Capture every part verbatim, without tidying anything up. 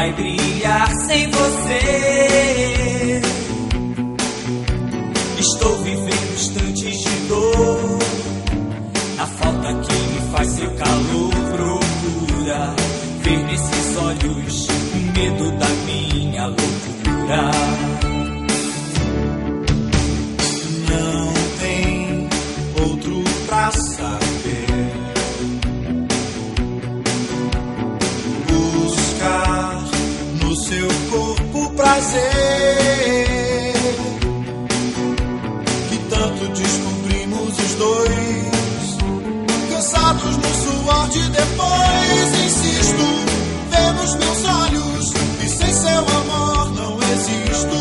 vai brilhar sem você. Estou vivendo instantes de dor, na falta que me faz seu calor. Procura ver nesses olhos o medo da minha loucura. Não tem outro pra saber. Buscar no seu corpo prazer que tanto descobrimos os dois, cansados no suor de depois. Insisto, vê nos meus olhos e sem seu amor não existo.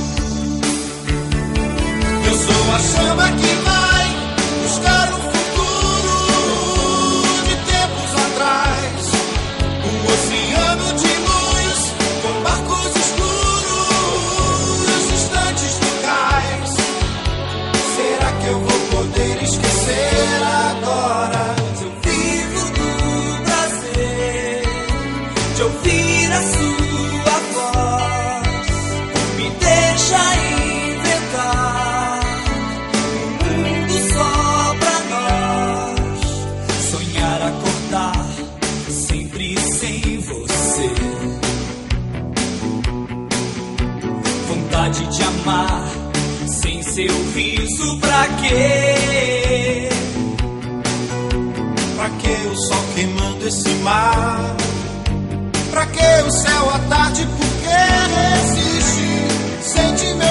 Eu sou a chama que vai buscar um futuro de tempos atrás, um oceano de luz com barcos escuros, distantes do cais. Será que eu vou poder esquecer agora? Mas eu vivo do prazer de ouvir a sua voz. Me deixa inventar um mundo só pra nós. Sonhar, acordar sempre sem você. Vontade de amar sem seu riso, pra quê? Pra que o sol queimando esse mar? Pra que o céu à tarde? Por que resiste? Sentimento